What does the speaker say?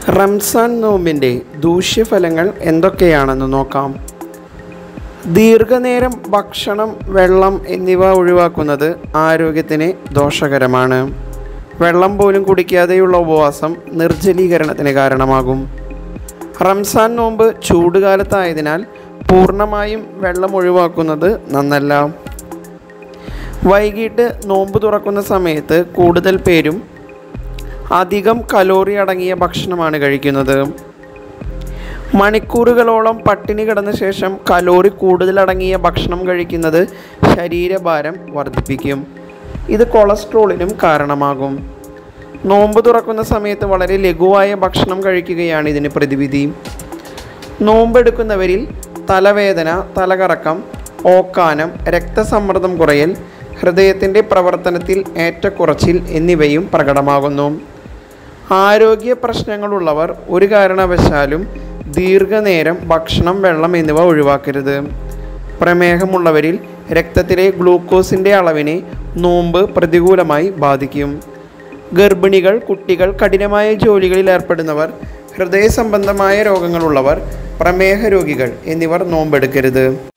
റംസാൻ നോമ്പിൻ്റെ ദൂഷ്യഫലങ്ങൾ എന്തൊക്കെയാണെന്ന് നോക്കാം. ദീർഘനേരം ഭക്ഷണം, വെള്ളം എന്നിവ ഒഴിവാക്കുന്നത് ആരോഗ്യത്തിന് ദോഷകരമാണ്. വെള്ളം പോലും കുടിക്കാതെയുള്ള ഉപവാസം നിർജ്ജലീകരണത്തിന് കാരണമാകും. റംസാൻ നോമ്പ് ചൂടുകാലത്തായതിനാൽ പൂർണ്ണമായും വെള്ളം ഒഴിവാക്കുന്നത് നന്നല്ല. വൈകിട്ട് നോമ്പ് തുറക്കുന്ന സമയത്ത് കൂടുതൽ പേരും അധികം കലോറി അടങ്ങിയ ഭക്ഷണമാണ് കഴിക്കുന്നത്. മണിക്കൂറുകളോളം പട്ടിണി കിടന്ന ശേഷം കലോറി കൂടുതലടങ്ങിയ ഭക്ഷണം കഴിക്കുന്നത് ശരീരഭാരം വർദ്ധിപ്പിക്കും. ഇത് കൊളസ്ട്രോളിനും കാരണമാകും. നോമ്പ് തുറക്കുന്ന സമയത്ത് വളരെ ലഘുവായ ഭക്ഷണം കഴിക്കുകയാണ് ഇതിന് പ്രതിവിധി. നോമ്പെടുക്കുന്നവരിൽ തലവേദന, തലകറക്കം, ഓക്കാനം, രക്തസമ്മർദ്ദം കുറയൽ, ഹൃദയത്തിൻ്റെ പ്രവർത്തനത്തിൽ ഏറ്റക്കുറച്ചിൽ എന്നിവയും പ്രകടമാകുന്നു. ആരോഗ്യ പ്രശ്നങ്ങളുള്ളവർ ഒരു കാരണവശാലും ദീർഘനേരം ഭക്ഷണം, വെള്ളം എന്നിവ ഒഴിവാക്കരുത്. പ്രമേഹമുള്ളവരിൽ രക്തത്തിലെ ഗ്ലൂക്കോസിൻ്റെ അളവിനെ നോമ്പ് പ്രതികൂലമായി ബാധിക്കും. ഗർഭിണികൾ, കുട്ടികൾ, കഠിനമായ ജോലികളിൽ ഏർപ്പെടുന്നവർ, ഹൃദയ സംബന്ധമായ രോഗങ്ങളുള്ളവർ, പ്രമേഹ രോഗികൾ എന്നിവർ നോമ്പെടുക്കരുത്.